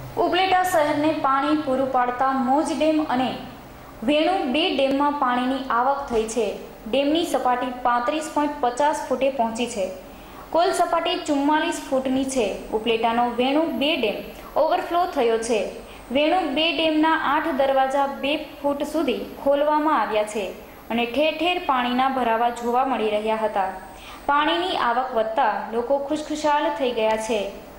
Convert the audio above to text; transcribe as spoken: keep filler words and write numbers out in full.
ઉપલેટા શહેરને પાણી પૂરું પાડતા મોજ ડેમ અને વેણુ બે ડેમમાં પાણીની આવક થઈ છે। ડેમની સપાટી પાંત્રીસ પોઈન્ટ પચાસ ફૂટે પહોંચી છે। કુલ સપાટી ચુમ્માલીસ ફૂટની છે। ઉપલેટાનો વેણુ બે ડેમ ઓવરફ્લો થયો છે। વેણુ બે ડેમના આઠ દરવાજા બે ફૂટ સુધી ખોલવામાં આવ્યા છે અને ઠેર ઠેર પાણીના ભરાવા જોવા મળી રહ્યા હતા। પાણીની આવક વધતા લોકો ખુશખુશાલ થઈ ગયા છે।